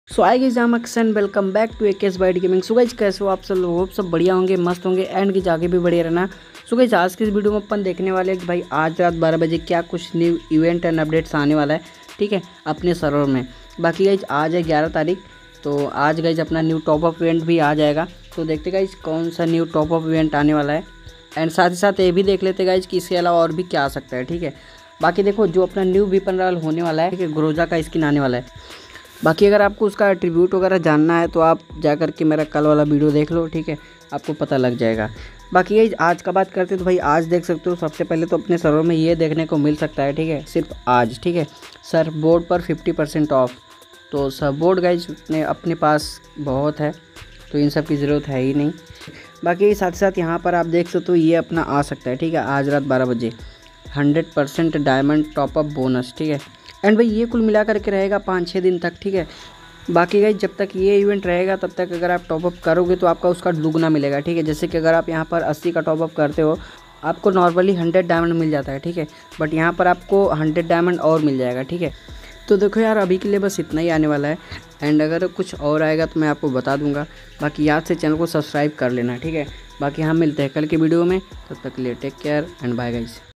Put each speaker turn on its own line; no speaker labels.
So I guys, I'm Aksan, welcome back to AKS byte gaming. So guys, कैसे हो आप सब लोग? सब बढ़िया होंगे, मस्त होंगे एंड की जाके भी बढ़िया रहना। सो गाइस, आज की इस वीडियो में अपन देखने वाले हैं कि भाई आज रात 12 बजे क्या कुछ न्यू इवेंट एंड अपडेट्स आने वाला है, ठीक है, अपने सर्वर में। बाकी गाइस आज है 11 तारीख, तो आज गाइस अपना न्यू टॉप अप इवेंट भी आ जाएगा। तो देखते गाइस कौन सा न्यू टॉप अप इवेंट आने वाला है एंड साथ ही साथ ये भी देख लेते गाइस कि इसके अलावा और भी क्या आ सकता है, ठीक है। बाकी देखो, जो अपना न्यू वीपन रॉयल होने वाला है, ठीक है, ग्रोजा का स्किन आने वाला है। बाकी अगर आपको उसका एट्रीब्यूट वगैरह जानना है तो आप जा कर के मेरा कल वाला वीडियो देख लो, ठीक है, आपको पता लग जाएगा। बाकी ये आज का बात करते हैं तो भाई आज देख सकते हो, सबसे पहले तो अपने सर्वर में ये देखने को मिल सकता है, ठीक है, सिर्फ आज, ठीक है, सर बोर्ड पर 50% ऑफ। तो सब बोर्ड गाइज अपने पास बहुत है, तो इन सब की ज़रूरत है ही नहीं। बाकी साथ साथ यहाँ पर आप देख सकते हो ये अपना आ सकता है, ठीक है, आज रात 12 बजे 100% डायमंड टॉपअप बोनस, ठीक है। एंड भाई ये कुल मिला करके रहेगा 5-6 दिन तक, ठीक है। बाकी गाइज जब तक ये इवेंट रहेगा तब तक अगर आप टॉपअप करोगे तो आपका उसका दुगना मिलेगा, ठीक है। जैसे कि अगर आप यहाँ पर 80 का टॉपअप करते हो, आपको नॉर्मली 100 डायमंड मिल जाता है, ठीक है, बट यहाँ पर आपको 100 डायमंड और मिल जाएगा, ठीक है। तो देखो यार, अभी के लिए बस इतना ही आने वाला है एंड अगर कुछ और आएगा तो मैं आपको बता दूंगा। बाकी याद से चैनल को सब्सक्राइब कर लेना, ठीक है। बाकी हम मिलते हैं कल के वीडियो में, तब तक के लिए take care and bye guys.